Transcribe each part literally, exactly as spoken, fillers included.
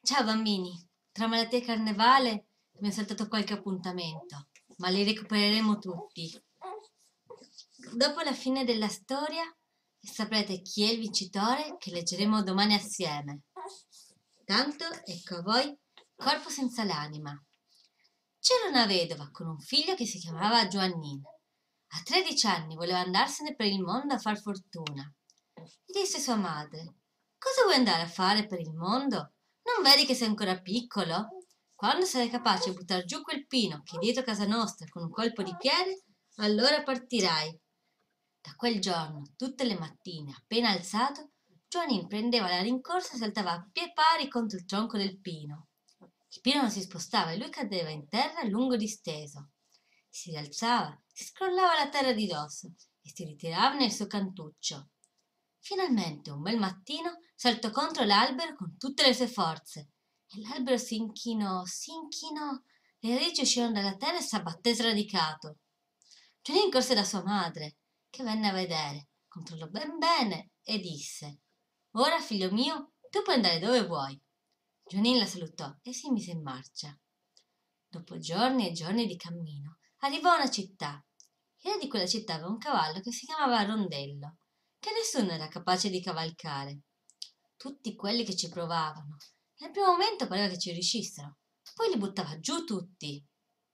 Ciao bambini, tra malattia e carnevale abbiamo saltato qualche appuntamento, ma li recupereremo tutti. Dopo la fine della storia saprete chi è il vincitore che leggeremo domani assieme. Tanto ecco a voi Corpo senza l'anima. C'era una vedova con un figlio che si chiamava Giovannina. A tredici anni voleva andarsene per il mondo a far fortuna. Gli disse sua madre: Cosa vuoi andare a fare per il mondo? Non vedi che sei ancora piccolo? Quando sarai capace di buttar giù quel pino che è dietro casa nostra con un colpo di piede, allora partirai. Da quel giorno, tutte le mattine, appena alzato, Giovanni prendeva la rincorsa e saltava a piedi pari contro il tronco del pino. Il pino non si spostava e lui cadeva in terra lungo disteso. Si rialzava, si scrollava la terra di dosso e si ritirava nel suo cantuccio. Finalmente, un bel mattino, saltò contro l'albero con tutte le sue forze e l'albero si inchinò, si inchinò, le radici uscirono dalla terra e s'abbatté sradicato. Giannino corse da sua madre, che venne a vedere, controllò ben bene e disse: Ora, figlio mio, tu puoi andare dove vuoi. Giannino la salutò e si mise in marcia. Dopo giorni e giorni di cammino, arrivò a una città. Il re di quella città aveva un cavallo che si chiamava Rondello, che nessuno era capace di cavalcare. Tutti quelli che ci provavano, nel primo momento pareva che ci riuscissero, poi li buttava giù tutti.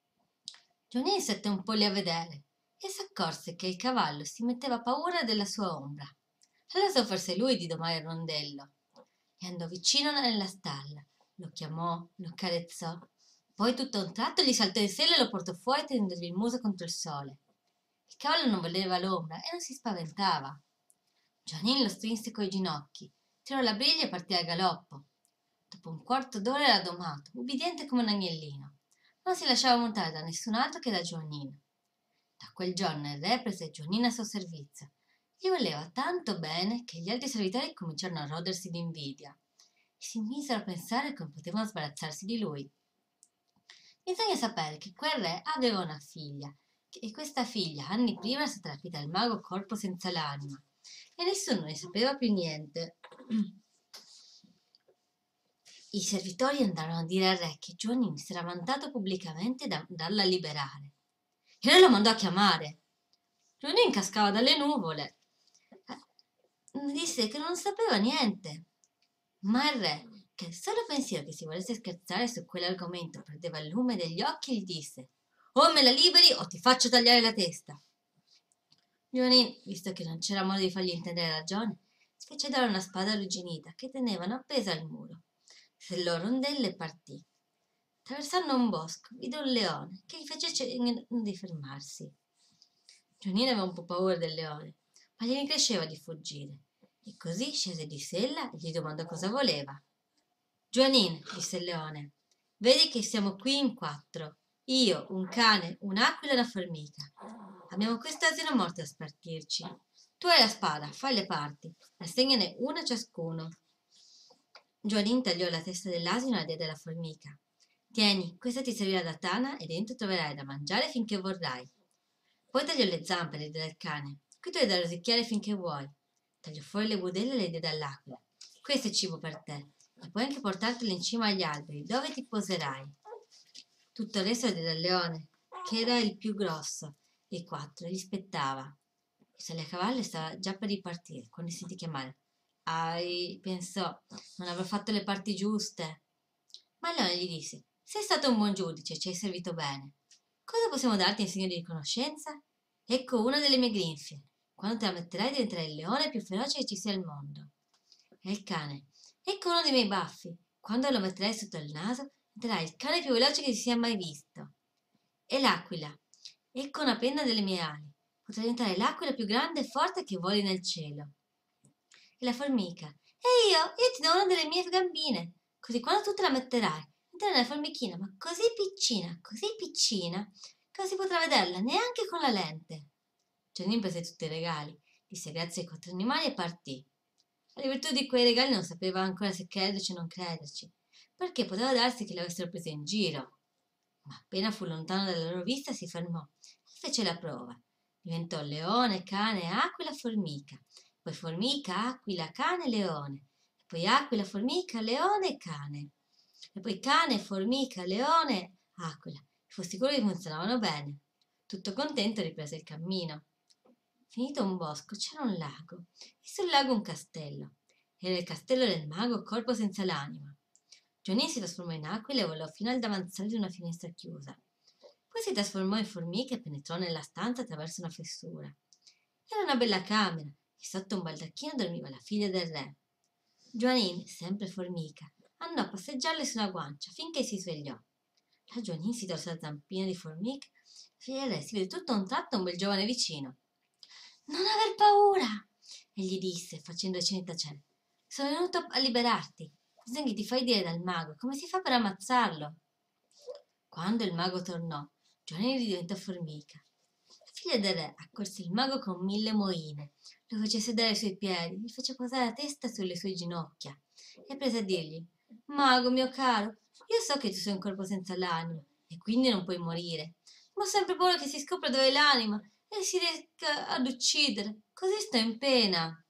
Giannino stette un po' lì a vedere e s'accorse che il cavallo si metteva paura della sua ombra. Allora s'offerse lui di domare il rondello e andò vicino nella stalla, lo chiamò, lo carezzò, poi tutto a un tratto gli saltò in sella e lo portò fuori tenendogli il muso contro il sole. Il cavallo non vedeva l'ombra e non si spaventava. Giannino lo strinse coi ginocchi, tirò la briglia e partì al galoppo. Dopo un quarto d'ora era domato, ubbidiente come un agnellino. Non si lasciava montare da nessun altro che da Giovannino. Da quel giorno il re prese Giovannino a suo servizio. Gli voleva tanto bene che gli altri servitori cominciarono a rodersi d'invidia e si misero a pensare come potevano sbarazzarsi di lui. Bisogna sapere che quel re aveva una figlia e questa figlia anni prima era stata rapita dal mago Corpo senza l'anima e nessuno ne sapeva più niente. I servitori andarono a dire al re che Giovanni si era vantato pubblicamente da andarla a liberare. Il re lo mandò a chiamare. Giovanni incascava dalle nuvole. Eh, Disse che non sapeva niente. Ma il re, che al solo pensiero che si volesse scherzare su quell'argomento perdeva il lume degli occhi, gli disse: O me la liberi o ti faccio tagliare la testa. Giovanni, visto che non c'era modo di fargli intendere ragione, si fece dare una spada arrugginita che tenevano appesa al muro. Sellò rondelle e partì. Attraversando un bosco, vide un leone che gli fece cenno di fermarsi. Giannino aveva un po' paura del leone, ma gli cresceva di fuggire. E così scese di sella e gli domandò cosa voleva. Giovannin, disse il leone, vedi che siamo qui in quattro. Io, un cane, un'aquila e una formica. Abbiamo quest'asino morto a spartirci. Tu hai la spada, fai le parti, assegnane una ciascuno. Giovannin tagliò la testa dell'asino e la diede alla formica. Tieni, questa ti servirà da tana e dentro troverai da mangiare finché vorrai. Poi tagliò le zampe e le diede al cane. Qui tu hai da rosicchiare finché vuoi. Tagliò fuori le budella e le diede all'aquila. Questo è cibo per te. E puoi anche portartelo in cima agli alberi, dove ti poserai. Tutto il resto lo diede al leone, che era il più grosso dei quattro, e gli spettava. Salì a cavallo e stava già per ripartire, quando sentì chiamare. Ai, pensò, non avrò fatto le parti giuste. Ma il leone gli disse: Sei stato un buon giudice, ci hai servito bene. Cosa possiamo darti in segno di riconoscenza? Ecco una delle mie grinfie. Quando te la metterai diventerai il leone più feroce che ci sia al mondo. E il cane. Ecco uno dei miei baffi. Quando lo metterai sotto il naso, diventerai il cane più veloce che si sia mai visto. E l'aquila. Ecco una penna delle mie ali. Potrai diventare l'aquila più grande e forte che voli nel cielo. E la formica. E io? Io ti do una delle mie gambine. Così quando tu te la metterai, diventerai una formichina, ma così piccina, così piccina, che non si potrà vederla neanche con la lente. Giannino prese tutti i regali, disse grazie ai quattro animali e partì. Alle virtù di quei regali non sapeva ancora se crederci o non crederci, perché poteva darsi che li avessero presi in giro. Ma appena fu lontano dalla loro vista si fermò e fece la prova. Diventò leone, cane, aquila, formica, poi formica, aquila, cane, leone, e poi aquila, formica, leone e cane. E poi cane, formica, leone, aquila. Fu sicuro che funzionavano bene. Tutto contento riprese il cammino. Finito un bosco c'era un lago e sul lago un castello. Era il castello del mago Corpo senza l'anima. Johnny si trasformò in aquila e volò fino al davanzale di una finestra chiusa. Poi si trasformò in formica e penetrò nella stanza attraverso una fessura. Era una bella camera e sotto un baldacchino dormiva la figlia del re. Joanin, sempre formica, andò a passeggiarle su una guancia finché si svegliò. La Joanin si torse la zampina di formica e la figlia del re si vide tutto a un tratto un bel giovane vicino. Non aver paura, egli disse facendo cenni tacenti. Sono venuto a liberarti. Bisogna che ti fai dire dal mago come si fa per ammazzarlo. Quando il mago tornò, Joanin ridiventò formica. La figlia del re accorse il mago con mille moine, lo fece sedere ai suoi piedi, gli fece posare la testa sulle sue ginocchia e prese a dirgli: Mago mio caro, io so che tu sei un corpo senza l'anima e quindi non puoi morire, ma ho sempre paura che si scopra dove è l'anima e si riesca ad uccidere, così sto in pena.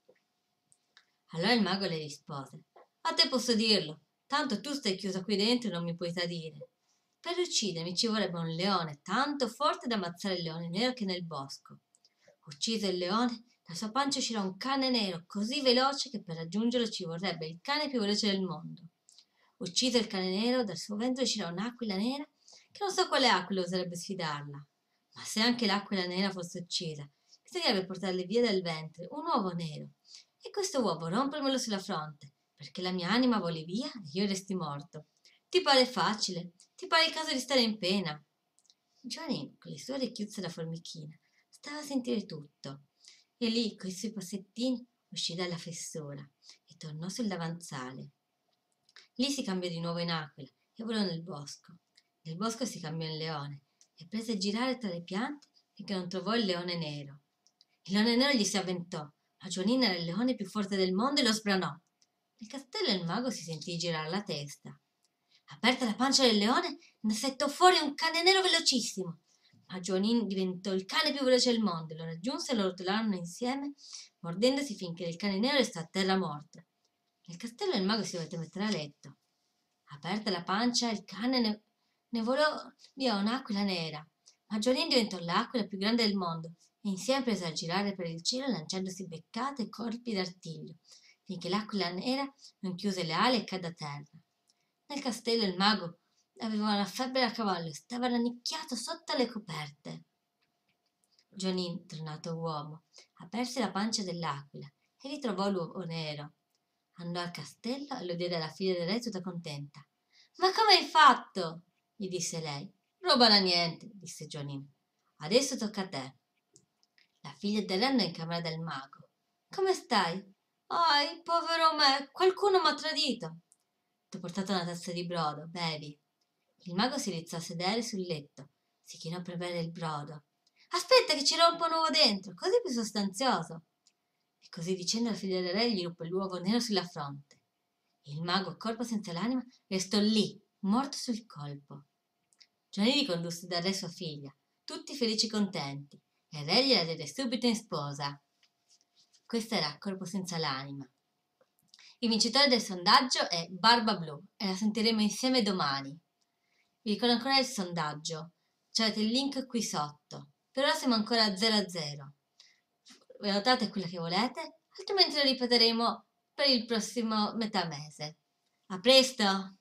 Allora il mago le rispose: A te posso dirlo, tanto tu stai chiusa qui dentro e non mi puoi tradire. Per uccidermi ci vorrebbe un leone tanto forte da ammazzare il leone nero che è nel bosco. Ucciso il leone, dalla sua pancia uscirà un cane nero così veloce che per raggiungerlo ci vorrebbe il cane più veloce del mondo. Ucciso il cane nero, dal suo ventre uscirà un'aquila nera che non so quale aquila oserebbe sfidarla. Ma se anche l'aquila nera fosse uccisa, bisognerebbe portarle via dal ventre un uovo nero e questo uovo rompermelo sulla fronte, perché la mia anima voli via e io resti morto. Ti pare facile? Ti pare il caso di stare in pena? Giovanni, con le sue orecchiuzze da formichina, stava a sentire tutto e lì, coi suoi passettini, uscì dalla fessura e tornò sul davanzale. Lì si cambiò di nuovo in aquila e volò nel bosco. Nel bosco si cambiò in leone e prese a girare tra le piante finché non trovò il leone nero. Il leone nero gli si avventò, ma Giovanni era il leone più forte del mondo e lo sbranò. Nel castello il mago si sentì girare la testa. Aperta la pancia del leone, ne settò fuori un cane nero velocissimo. Ma Giovanni diventò il cane più veloce del mondo e lo raggiunse e lo rotolarono insieme, mordendosi finché il cane nero restò a terra morto. Nel castello il mago si dovette mettere a letto. Aperta la pancia, il cane ne, ne volò via un'aquila nera. Ma Giovanni diventò l'aquila più grande del mondo e insieme prese a girare per il cielo lanciandosi beccate e colpi d'artiglio, finché l'aquila nera non chiuse le ali e cadde a terra. Nel castello il mago aveva una febbre a cavallo e stava rannicchiato sotto le coperte. Giovanni, tornato uomo, aperse la pancia dell'aquila e vi trovò l'uovo nero. Andò al castello e lo diede alla figlia del re tutta contenta. Ma come hai fatto? Gli disse lei. Roba da niente, disse Giovanni. Adesso tocca a te. La figlia del re andò in camera del mago. Come stai? Ai, povero me, qualcuno m'ha tradito. T'ho portato una tazza di brodo, bevi. Il mago si rizzò a sedere sul letto, si chinò per bere il brodo. Aspetta che ci rompo un uovo dentro, così è più sostanzioso. E così dicendo la figlia del re gli ruppe l'uovo nero sulla fronte. Il mago, corpo senza l'anima, restò lì, morto sul colpo. Giovanni ricondusse dal re sua figlia, tutti felici e contenti, e il re gliela diede subito in sposa. Questo era Corpo senza l'anima. Il vincitore del sondaggio è Barba Blu e la sentiremo insieme domani. Vi ricordo ancora il sondaggio, c'avete il link qui sotto. Per ora siamo ancora a zero a zero. Votate quella che volete, altrimenti lo ripeteremo per il prossimo metà mese. A presto!